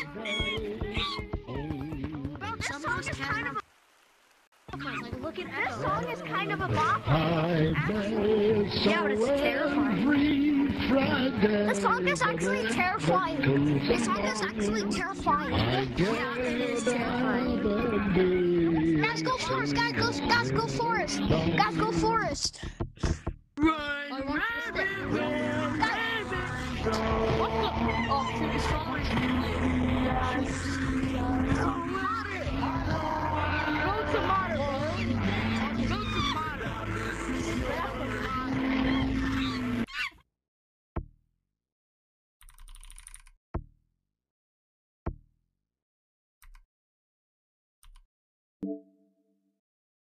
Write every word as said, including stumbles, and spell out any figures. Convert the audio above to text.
This song is kind of a like, look at This song is kind of a bop. Yeah, but it's terrifying. This song is actually terrifying. This song is actually terrifying. Yeah, it is terrifying. Guys, go forest. Guys, go. Guys, go forest. Guys, go forest. Run, rabbit, run, rabbit. What the? Oh, shoot, it's falling. Go to Mata, bro. Go to Mata.